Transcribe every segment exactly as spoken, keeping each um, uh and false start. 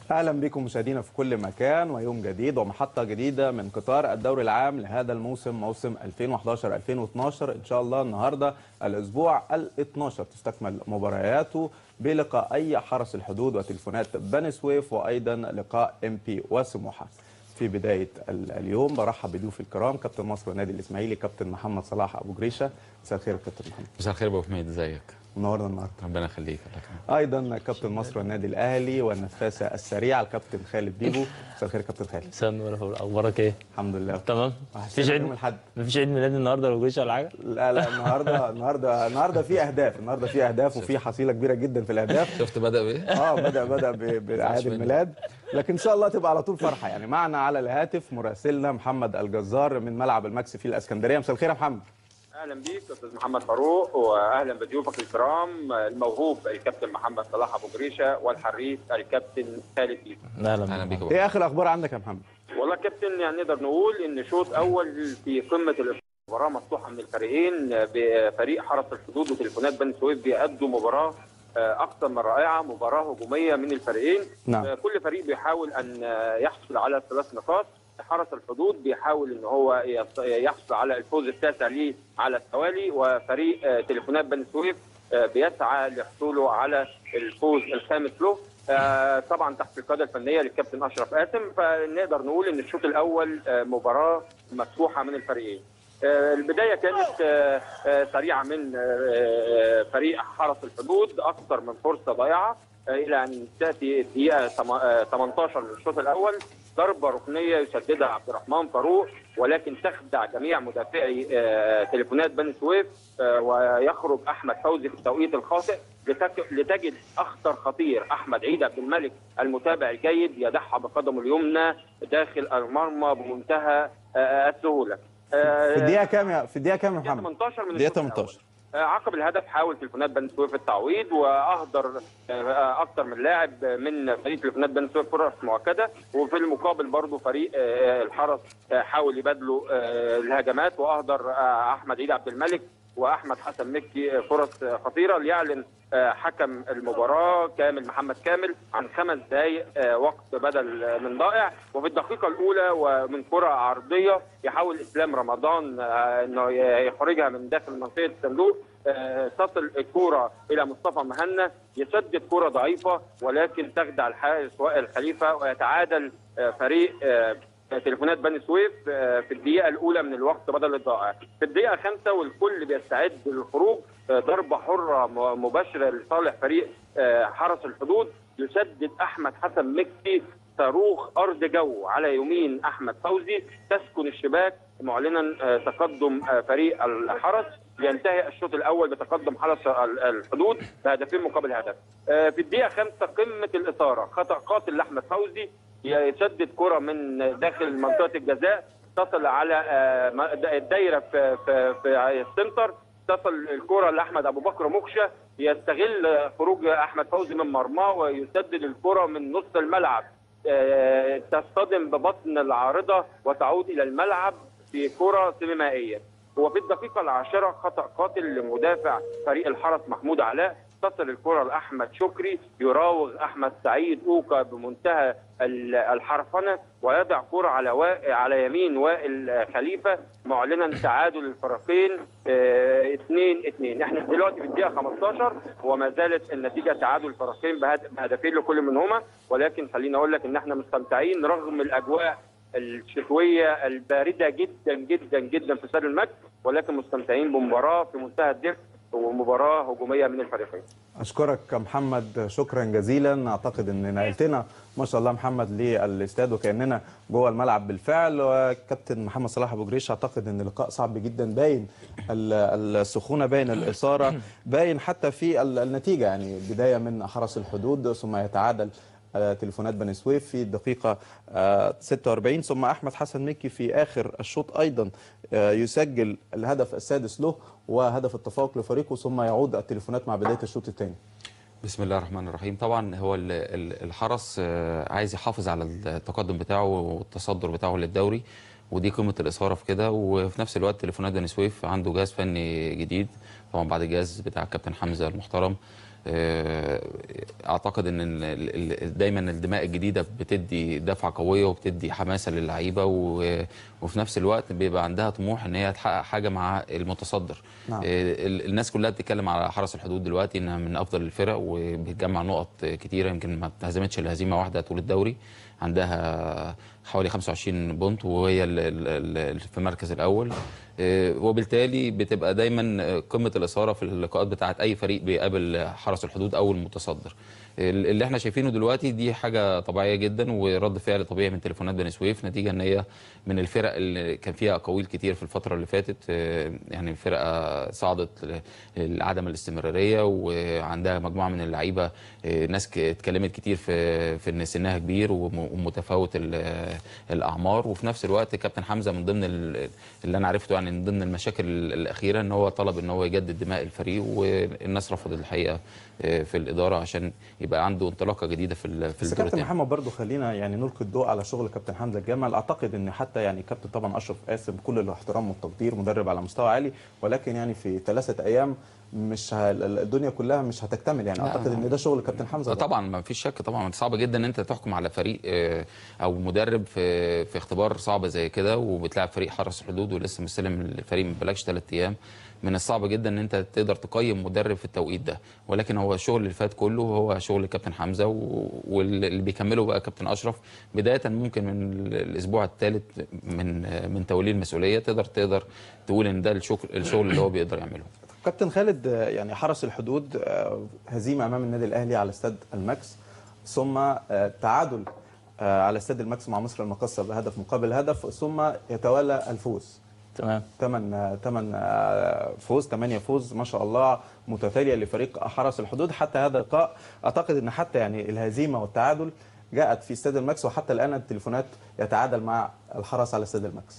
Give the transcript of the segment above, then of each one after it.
اهلا بكم مشاهدينا في كل مكان، ويوم جديد ومحطه جديده من قطار الدوري العام لهذا الموسم، موسم ألفين وأحد عشر ألفين واثناشر. ان شاء الله النهارده الاسبوع الاثناشر تستكمل مبارياته بلقائي حرس الحدود وتليفونات بني سويف، وايضا لقاء ام بي وسموحه. في بدايه اليوم برحب بضيوفي الكرام كابتن مصر والنادي الاسماعيلي كابتن محمد صلاح ابو جريشه. مساء الخير كابتن محمد. مساء الخير ابو حميد، ازيك؟ منورنا النهارده. ربنا يخليك. ايضا كابتن مصر والنادي الاهلي والنفاسه السريعه الكابتن خالد بيبو. مساء الخير كابتن خالد. مساء النور، اخبارك ايه؟ الحمد لله تمام. مفيش عيد الحد مفيش عيد ميلاد النهارده ولا جيش ولا حاجه؟ لا لا النهارده النهارده النهارده في اهداف، النهارده في اهداف وفي حصيله كبيره جدا في الاهداف. شفت بدا بايه؟ اه بدا بدا باعياد الميلاد، لكن ان شاء الله تبقى على طول فرحه. يعني معنا على الهاتف مراسلنا محمد الجزار من ملعب الماكس في الاسكندريه. مساء الخير يا محمد. اهلا بيك استاذ محمد فاروق، واهلا بضيوفك الكرام الموهوب الكابتن محمد صلاح ابو جريشه والحريف الكابتن خالد بيبو. اهلا اهلا بيك. ايه اخر الاخبار عندك يا محمد؟ والله كابتن، يعني نقدر نقول ان شوط اول في قمه المباراه مفتوحه من الفريقين، بفريق حرس الحدود وتليفونات بني سويف بيأدوا مباراه اكثر من رائعه، مباراه هجوميه من الفريقين. نعم. كل فريق بيحاول ان يحصل على ثلاث نقاط. حرس الحدود بيحاول ان هو يحصل على الفوز التاسع ليه على التوالي، وفريق تليفونات بني سويف بيسعى لحصوله على الفوز الخامس له، طبعا تحت القياده الفنيه للكابتن اشرف قاسم. فنقدر نقول ان الشوط الاول مباراه مفتوحه من الفريقين. البدايه كانت سريعه من فريق حرس الحدود، اكثر من فرصه ضائعه الى ان تاتي الدقيقه ثمانية عشر من الشوط الاول ضربه ركنيه يسددها عبد الرحمن فاروق، ولكن تخدع جميع مدافعي تليفونات بني سويف، ويخرج احمد فوزي في التوقيت الخاطئ لتجد اخطر خطير احمد عيد عبد الملك المتابع الجيد يدعها بقدمه اليمنى داخل المرمى بمنتهى السهوله. في الدقيقه كام يا في الدقيقه كام يا محمد؟ ثمانية عشر من الدقيقه ثمانية عشر. عقب الهدف حاول تليفونات بني سويف التعويض، واهدر اكثر من لاعب من فريق تليفونات بني سويف فرص مؤكده، وفي المقابل برضه فريق الحرس حاول يبادلوا الهجمات، واهدر احمد عيد عبد الملك واحمد حسن مكي فرص خطيره. ليعلن حكم المباراه كامل محمد كامل عن خمس دقائق وقت بدل من ضائع. وفي الدقيقه الاولى ومن كره عرضيه يحاول اسلام رمضان انه يخرجها من داخل منطقه الصندوق، تصل الكره الى مصطفى مهنا، يسدد كره ضعيفه ولكن تخدع الحارس وائل خليفه، ويتعادل فريق تليفونات بني سويف في الدقيقه الاولى من الوقت بدل الضائع. في الدقيقه خمسة والكل بيستعد للخروج، ضربه حره مباشره لصالح فريق حرس الحدود، يسدد احمد حسن مكي صاروخ ارض جو على يمين احمد فوزي، تسكن الشباك معلنا تقدم فريق الحرس. ينتهي الشوط الاول بتقدم حرس الحدود بهدفين مقابل هدف. في الدقيقه خمسة قمه الاثاره، خطا قاتل لاحمد فوزي، يسدد كره من داخل منطقه الجزاء، تصل على الدايره في في في السنتر، تصل الكره لاحمد ابو بكر مخشه، يستغل خروج احمد فوزي من مرماه ويسدد الكره من نص الملعب، تصطدم ببطن العارضه وتعود الى الملعب في كره سينمائيه. وفي الدقيقه العاشره خطا قاتل لمدافع فريق الحرس محمود علاء، تصل الكره لاحمد شكري، يراوغ احمد سعيد اوكا بمنتهى الحرفنه، ويضع كره على و... على يمين وائل خليفه، معلنا تعادل الفريقين اثنين اثنين. احنا دلوقتي في الدقيقه خمسة عشر وما زالت النتيجه تعادل الفريقين بهدفين لكل منهما، ولكن خليني اقول لك ان احنا مستمتعين رغم الاجواء الشتويه البارده جدا جدا جدا في استاد المجد، ولكن مستمتعين بمباراه في منتهى الدفء ومباراه هجوميه من الفريقين. اشكرك محمد شكرا جزيلا. اعتقد ان نقلتنا ما شاء الله محمد للاستاد وكاننا جوه الملعب بالفعل. وكابتن محمد صلاح ابو جريش، اعتقد ان اللقاء صعب جدا، باين السخونه، باين الاثاره، باين حتى في النتيجه. يعني بدايه من حرس الحدود ثم يتعادل تليفونات بني سويف في الدقيقة ستة وأربعين، ثم أحمد حسن مكي في آخر الشوط أيضا يسجل الهدف السادس له وهدف التفوق لفريقه، ثم يعود التليفونات مع بداية الشوط الثاني. بسم الله الرحمن الرحيم. طبعا هو الحرس عايز يحافظ على التقدم بتاعه والتصدر بتاعه للدوري، ودي قيمة الإثارة في كده. وفي نفس الوقت تليفونات بني سويف عنده جهاز فني جديد، طبعا بعد الجهاز بتاع الكابتن حمزه المحترم. اعتقد ان دايما الدماء الجديده بتدي دفعه قويه وبتدي حماسه للعيبه، وفي نفس الوقت بيبقى عندها طموح ان هي تحقق حاجه مع المتصدر. نعم. الناس كلها بتتكلم على حرس الحدود دلوقتي انها من افضل الفرق وبتجمع نقط كتيره، يمكن ما اتهزمتش الا هزيمه واحده طول الدوري، عندها حوالي خمسة وعشرين بونت وهي في المركز الاول، وبالتالي بتبقى دايما قمه الاثاره في اللقاءات بتاعه اي فريق بيقابل حرس الحدود او المتصدر. اللي احنا شايفينه دلوقتي دي حاجه طبيعيه جدا ورد فعل طبيعي من تليفونات بني سويف، نتيجه ان هي من الفرق اللي كان فيها اقاويل كتير في الفتره اللي فاتت، يعني الفرقه صعدت لعدم الاستمراريه وعندها مجموعه من اللعيبه ناس اتكلمت كتير في في ان سنها كبير ومتفاوت الاعمار، وفي نفس الوقت كابتن حمزه من ضمن اللي انا عرفته يعني من ضمن المشاكل الاخيره ان هو طلب ان هو يجدد دماء الفريق، والناس رفضت الحقيقه في الاداره عشان يبقى عنده انطلاقه جديده في في الدور. كابتن محمد برضو خلينا يعني نلقي الضوء على شغل كابتن حمزه الجمل. اعتقد ان حتى يعني كابتن طبعا اشرف قاسم كل الاحترام والتقدير، مدرب على مستوى عالي، ولكن يعني في ثلاثه ايام مش ه... الدنيا كلها مش هتكتمل يعني. اعتقد ان ده شغل كابتن حمزه. طبعا ما فيش شك، طبعا صعب جدا ان انت تحكم على فريق او مدرب في في اختبار صعب زي كده، وبتلعب فريق حرس الحدود ولسه مستلم الفريق ما بلاش ثلاث ايام. من الصعب جدا ان انت تقدر تقيم مدرب في التوقيت ده، ولكن هو الشغل اللي فات كله هو شغل الكابتن حمزه، واللي بيكمله بقى كابتن اشرف، بدايه ممكن من الاسبوع الثالث من من توليه المسؤوليه تقدر تقدر تقول ان ده الشغل الشغل اللي هو بيقدر يعمله. كابتن خالد، يعني حرس الحدود هزيمه امام النادي الاهلي على استاد الماكس، ثم تعادل على استاد الماكس مع مصر المقاصه بهدف مقابل هدف، ثم يتوالى الفوز. تمام. ثمان ثمان فوز ثمانية فوز ما شاء الله متتاليه لفريق حرس الحدود حتى هذا اللقاء. اعتقد ان حتى يعني الهزيمه والتعادل جاءت في استاد الماكس، وحتى الان التليفونات يتعادل مع الحرس على استاد الماكس.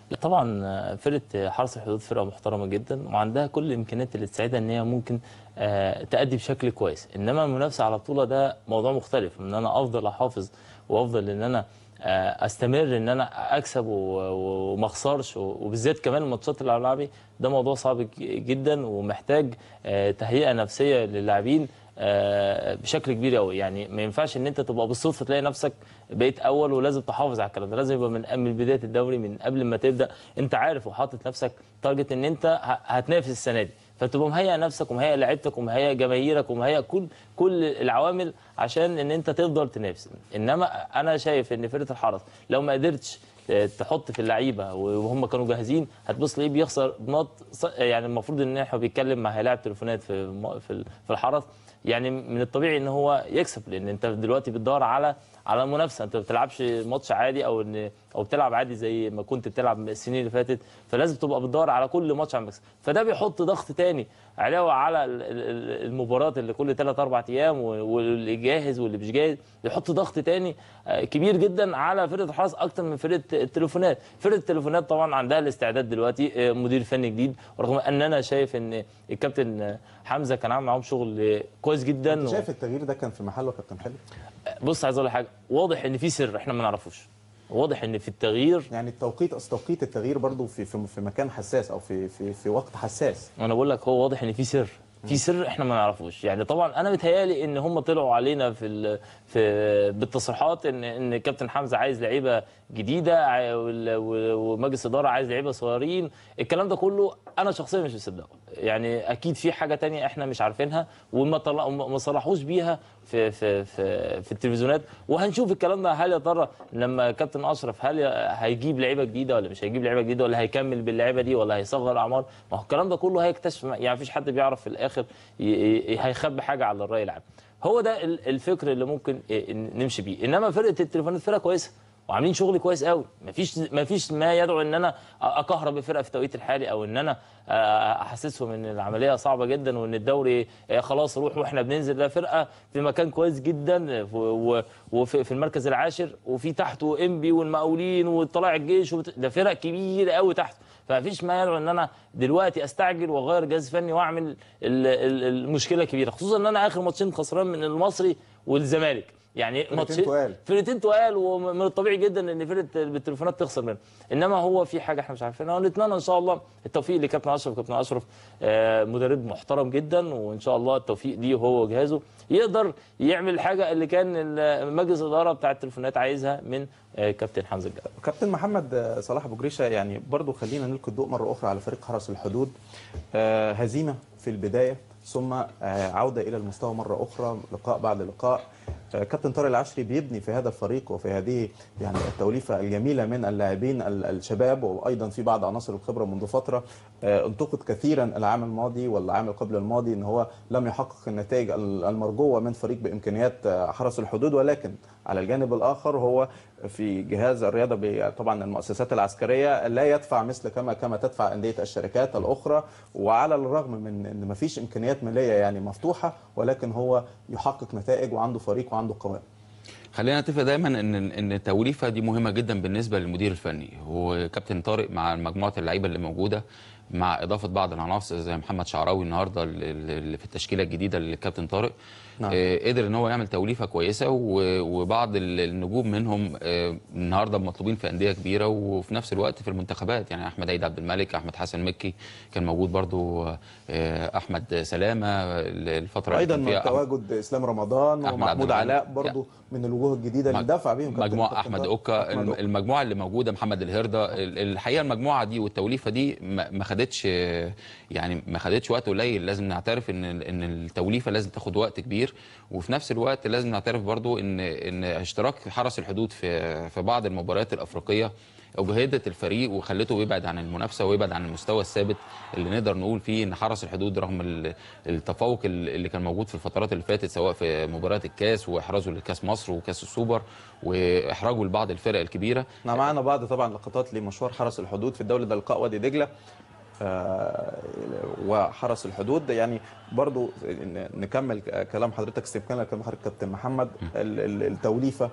طبعا فرقه حرس الحدود فرقه محترمه جدا وعندها كل الامكانيات اللي تساعدها ان هي ممكن تأدي بشكل كويس، انما المنافسه على البطوله ده موضوع مختلف، ان انا افضل احافظ وافضل ان انا استمر ان انا اكسب وما اخسرش، وبالذات كمان الماتشات اللي على ملعبي ده موضوع صعب جدا ومحتاج تهيئه نفسيه للاعبين بشكل كبير قوي. يعني ما ينفعش ان انت تبقى بالصدفه تلاقي نفسك بقيت اول، ولازم تحافظ على الكلام ده، لازم يبقى من من بدايه الدوري من قبل ما تبدا انت عارف وحاطط نفسك تارجت ان انت هتنافس السنه دي، فتبقى مهيئ نفسك ومهيئ لعيبتك ومهيئ جماهيرك ومهيئ كل كل العوامل عشان ان انت تقدر تنافس. انما انا شايف ان فرقه الحرس لو ما قدرتش تحط في اللعيبه وهم كانوا جاهزين هتبص ليه بيخسر نقط. يعني المفروض ان احنا بيتكلم مع هيلاعب تليفونات في في الحرس، يعني من الطبيعي ان هو يكسب، لان انت دلوقتي بتدور على على منافسه، انت ما بتلعبش ماتش عادي او ان او بتلعب عادي زي ما كنت بتلعب السنين اللي فاتت، فلازم تبقى بتدور على كل ماتش على المكسب، فده بيحط ضغط تاني علاوه على المباراه اللي كل ثلاث اربع ايام، واللي جاهز واللي مش جاهز يحط ضغط تاني كبير جدا على فرقه الحرس اكتر من فرقه التليفونات. فرقه التليفونات طبعا عندها الاستعداد دلوقتي، مدير فني جديد، ورغم ان انا شايف ان الكابتن حمزه كان عامل معاهم شغل كويس جدا. انت شايف التغيير ده كان في محله كابتن خالد؟ بص عايز اقول لك حاجه، واضح ان في سر احنا ما نعرفوش، واضح ان في التغيير يعني التوقيت اصل توقيت التغيير برضو في في في مكان حساس او في في في وقت حساس. انا بقول لك هو واضح ان في سر في سر احنا ما نعرفوش. يعني طبعا انا متهيالي ان هم طلعوا علينا في في بالتصريحات ان ان كابتن حمزه عايز لعيبه جديده ومجلس اداره عايز لعيبه صغيرين، الكلام ده كله انا شخصيا مش مصدقه. يعني اكيد في حاجه ثانيه احنا مش عارفينها وما طلع ما صلحوش بيها في في في في التلفزيونات، وهنشوف الكلام ده. هل يا ترى لما كابتن اشرف هل هيجيب لعيبه جديده ولا مش هيجيب لعيبه جديده، ولا هيكمل باللعيبه دي ولا هيصغر اعمار؟ ما هو الكلام ده كله هيكتشف، يعني مفيش حد بيعرف في الاخر هيخبي حاجه على الراي العام. هو ده الفكر اللي ممكن نمشي بيه. انما فرقه التليفونات فرقه كويسه وعاملين شغل كويس قوي، مفيش مفيش ما يدعو ان انا اكهرب الفرقه في التوقيت الحالي او ان انا احسسهم ان العمليه صعبه جدا وان الدوري خلاص روح واحنا بننزل. ده فرقه في مكان كويس جدا وفي المركز العاشر، وفي تحته انبي والمقاولين وطلائع الجيش، ده فرق كبيره قوي تحته، فمفيش ما يدعو ان انا دلوقتي استعجل واغير جهاز فني واعمل المشكله كبيره، خصوصا ان انا اخر ماتشين خسران من المصري والزمالك. يعني فرقتين تقال. فرقتين تقال، ومن الطبيعي جدا ان فرقه بالتليفونات تخسر منها. انما هو في حاجه احنا مش عارفينها، ونتمنى ان شاء الله التوفيق لكابتن اشرف. كابتن اشرف مدرب محترم جدا، وان شاء الله التوفيق ليه هو وجهازه، يقدر يعمل الحاجه اللي كان مجلس الاداره بتاع التليفونات عايزها من كابتن حمزه الجلال. كابتن محمد صلاح ابو جريشه، يعني برضو خلينا نلقي الضوء مره اخرى على فريق حرس الحدود. هزيمه في البدايه، ثم عوده الى المستوى مره اخرى، لقاء بعد لقاء. كابتن طارق العشري بيبني في هذا الفريق وفي هذه يعني التوليفه الجميله من اللاعبين الشباب، وايضا في بعض عناصر الخبره منذ فتره. انتقد كثيرا العام الماضي والعام قبل الماضي ان هو لم يحقق النتائج المرجوه من فريق بامكانيات حرس الحدود، ولكن على الجانب الاخر هو في جهاز الرياضه طبعا المؤسسات العسكريه لا يدفع مثل كما كما تدفع انديه الشركات الاخرى، وعلى الرغم من ان ما فيش امكانيات ماليه يعني مفتوحه، ولكن هو يحقق نتائج وعنده فريق وعنده قوام. خلينا نتفق دايما ان ان التوليفه دي مهمه جدا بالنسبه للمدير الفني. هو كابتن طارق مع مجموعه اللعيبه اللي موجوده، مع اضافه بعض العناصر زي محمد شعراوي النهارده اللي في التشكيله الجديده للكابتن طارق، نعم. آه قدر ان هو يعمل توليفه كويسه، وبعض النجوم منهم آه النهارده مطلوبين في انديه كبيره، وفي نفس الوقت في المنتخبات. يعني احمد عيد عبد الملك، احمد حسن مكي كان موجود برضو، آه احمد سلامه الفتره ايضا اللي فيها تواجد اسلام رمضان ومحمود علاء برضو من الوجوه الجديده اللي دفع بيهم مجموعه احمد اوكا. المجموعه اللي موجوده، محمد الهرده. الحقيقه المجموعه دي والتوليفه دي ما خدتش يعني ما خدتش وقت قليل. لازم نعترف ان ان التوليفه لازم تاخد وقت كبير، وفي نفس الوقت لازم نعترف برضو ان ان اشتراك حرس الحدود في في بعض المباريات الافريقيه اجهدت الفريق وخلته يبعد عن المنافسه ويبعد عن المستوى الثابت اللي نقدر نقول فيه ان حرس الحدود رغم التفوق اللي كان موجود في الفترات اللي فاتت، سواء في مباريات الكاس واحرازه لكاس مصر وكاس السوبر واحراجه لبعض الفرق الكبيره. احنا معانا بعض طبعا لقطات لمشوار حرس الحدود في الدوري ده، لقاء وادي دجله آه وحرس الحدود. يعني برضو نكمل كلام حضرتك، استكمالا كلام حضرتك كابتن محمد، التوليفه،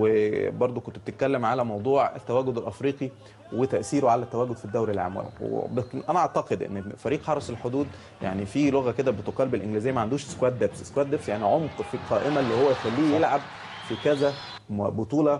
وبرضو كنت بتتكلم على موضوع التواجد الافريقي وتاثيره على التواجد في الدوري العام. انا اعتقد ان فريق حرس الحدود يعني في لغه كده بتقال بالانجليزيه ما عندوش سكواد ديبس. سكواد ديبس يعني عمق في القائمه اللي هو يخليه يلعب في كذا بطوله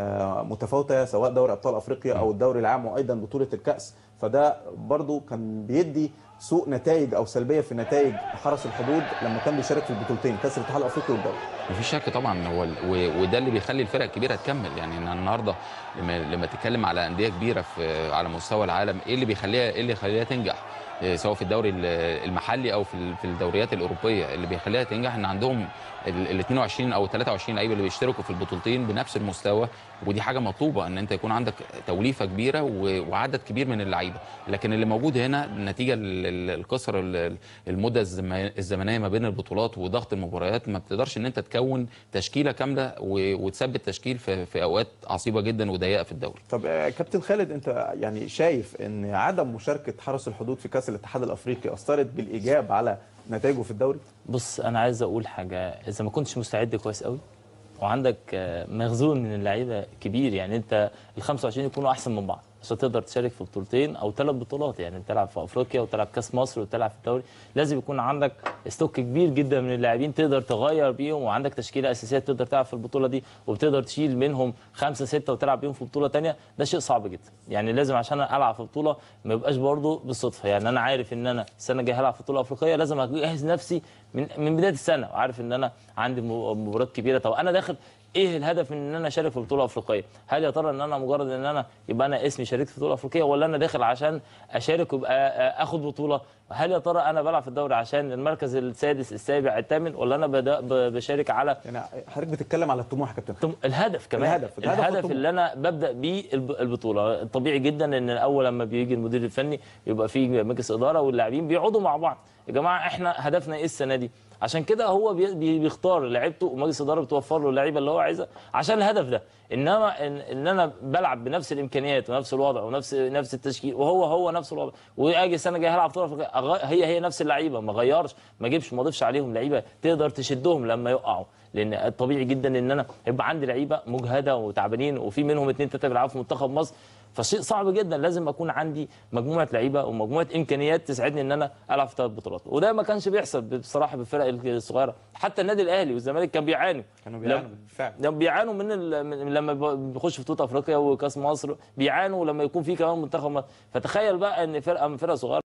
متفاوته، سواء دوري ابطال افريقيا او الدوري العام وايضا بطوله الكاس. فده برضو كان بيدي سوء نتائج او سلبيه في نتائج حرس الحدود لما كان بيشارك في البطولتين، كاس الاتحاد الافريقي والدوري. مفيش شك طبعا، هو وده اللي بيخلي الفرق الكبيره تكمل. يعني النهارده لما لما تتكلم على انديه كبيره في على مستوى العالم، ايه اللي بيخليها ايه اللي يخليها تنجح؟ سواء في الدوري المحلي او في في الدوريات الاوروبيه، اللي بيخليها تنجح ان عندهم ال اثنين وعشرين او ثلاثة وعشرين لعيبه اللي بيشتركوا في البطولتين بنفس المستوى، ودي حاجه مطلوبه ان انت يكون عندك توليفه كبيره وعدد كبير من اللعيبه. لكن اللي موجود هنا نتيجه القصر المده الزمنيه ما بين البطولات وضغط المباريات، ما بتقدرش ان انت تكون تشكيله كامله وتثبت تشكيل في, في اوقات عصيبه جدا وضيقه في الدوري. طب كابتن خالد، انت يعني شايف ان عدم مشاركه حرس الحدود في كاس الاتحاد الافريقي اثرت بالايجاب على نتائجه في الدوري؟ بص، انا عايز اقول حاجه، اذا ما كنتش مستعد كويس قوي وعندك مخزون من اللعيبه كبير، يعني انت ال خمسة وعشرين يكونوا احسن من بعض عشان تقدر تشارك في بطولتين او ثلاث بطولات، يعني تلعب في افريقيا وتلعب كاس مصر وتلعب في الدوري. لازم يكون عندك ستوك كبير جدا من اللاعبين تقدر تغير بيهم، وعندك تشكيله اساسيه تقدر تلعب في البطوله دي وبتقدر تشيل منهم خمسه سته وتلعب بيهم في بطوله ثانيه. ده شيء صعب جدا. يعني لازم عشان العب في بطوله ما يبقاش برضه بالصدفه. يعني انا عارف ان انا السنه الجايه هلعب في بطوله افريقيه، لازم اجهز نفسي من من بدايه السنه، وعارف ان انا عندي مباريات كبيره. طب انا داخل ايه الهدف من ان انا اشارك في بطوله افريقيه؟ هل يا ترى ان انا مجرد ان انا يبقى انا اسمي شاركت في بطوله افريقيه، ولا انا داخل عشان اشارك ويبقى اخد بطوله؟ هل يا ترى انا بلعب في الدوري عشان المركز السادس السابع الثامن، ولا انا بشارك على يعني حضرتك بتتكلم على الطموح يا كابتن؟ الهدف كمان، الهدف الهدف, الهدف اللي انا ببدا بيه البطوله. طبيعي جدا ان الاول لما بيجي المدير الفني يبقى في مجلس اداره واللاعبين بيقعدوا مع بعض، يا جماعه احنا هدفنا ايه السنه دي؟ عشان كده هو بيختار لعيبته ومجلس الاداره بتوفر له اللعيبه اللي هو عايزها عشان الهدف ده. انما ان, إن انا بلعب بنفس الامكانيات ونفس الوضع ونفس نفس التشكيل وهو هو نفس الوضع، واجي السنه الجايه هلعب بطوله هي هي نفس اللعيبه، ما غيرش ما اجيبش ما اضيفش عليهم لعيبه تقدر تشدهم لما يقعوا. لان الطبيعي جدا ان انا يبقى عندي لعيبه مجهده وتعبانين، وفي منهم اثنين ثلاثه بيلعبوا في منتخب مصر فشيء صعب جدا. لازم اكون عندي مجموعه لعيبه ومجموعه امكانيات تساعدني ان انا العب في ثلاث بطولات، وده ما كانش بيحصل بصراحه بالفرق الصغيره. حتى النادي الاهلي والزمالك كانوا بيعانوا كانوا بيعانوا بالفعل، لما بيعانوا من, ال... من لما بيخش في بطوله افريقيا وكاس مصر، بيعانوا لما يكون في كمان منتخب مصر. فتخيل بقى ان فرقه من فرقه صغيره